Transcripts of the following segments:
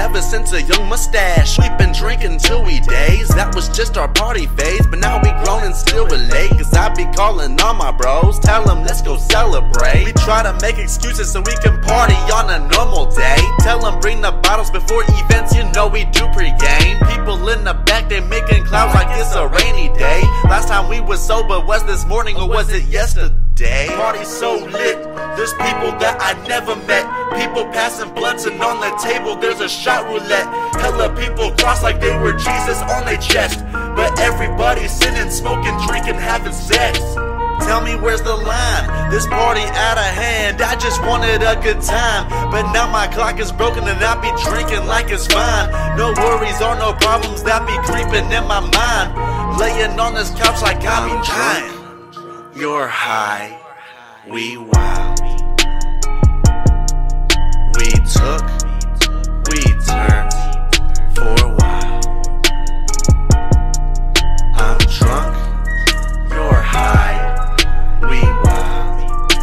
ever since a young mustache. We've been drinking till we daze. That was just our party phase, but now we grown and still relate. Cause I be calling all my bros, tell them let's go celebrate. We try to make excuses so we can party on a normal day. Tell them bring the bottles before events, you know we do pregame. People in the back, they making clouds like it's a rainy day. Last time we was sober, was this morning or was it yesterday? Party's so lit, there's people that I never met. People passing blunts and on the table there's a shot roulette. Hella people cross like they were Jesus on their chest. But everybody's sinning, smoking, drinking, having sex. Tell me where's the line? This party out of hand, I just wanted a good time. But now my clock is broken and I be drinking like it's fine. No worries or no problems that be creeping in my mind. Laying on this couch like I be dying. You're high, we wild. We took, we turned for a while. I'm drunk, you're high, we wild.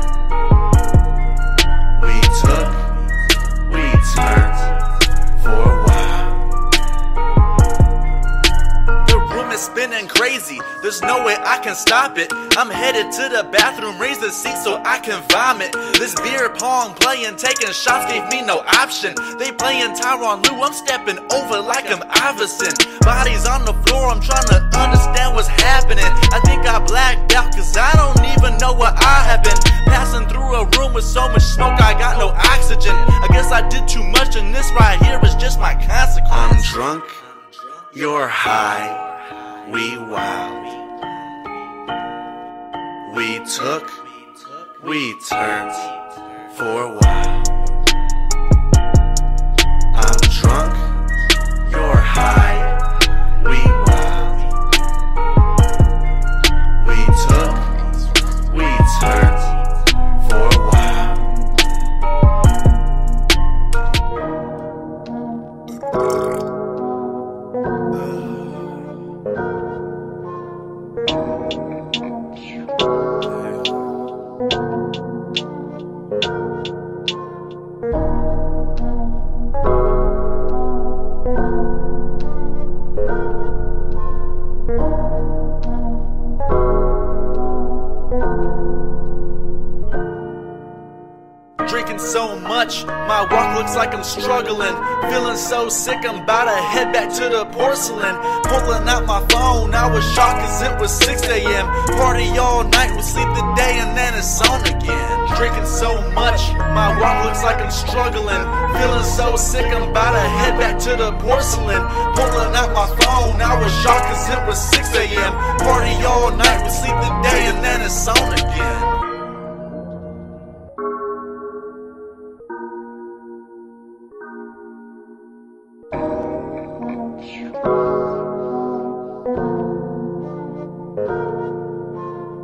We took, we turned for a while. The room is spinning crazy, there's no way I can stop it. I'm headed to the bathroom, raise the seat so I can vomit. This beer pong playing, taking shots gave me no option. They playing Tyronn Lue, I'm stepping over like I'm Iverson. Bodies on the floor, I'm trying to understand what's happening. I think I blacked out cause I don't even know where I have been. Passing through a room with so much smoke, I got no oxygen. I guess I did too much and this right here is just my consequence. I'm drunk, you're high, we wild. We took, we turned for a while. I'm drunk, you're high, we wild. We took, we turned for a while. Drinking so much, my walk looks like I'm struggling. Feeling so sick, I'm about to head back to the porcelain. Pulling out my phone, I was shocked cause it was 6 a.m. Party all night, we sleep the day and then it's on again. Drinking so much, my walk looks like I'm struggling. Feeling so sick, I'm about to head back to the porcelain. Pulling out my phone, I was shocked cause it was 6 a.m. Party all night, we sleep the day and then it's on again.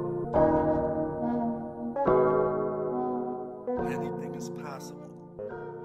Anything is possible.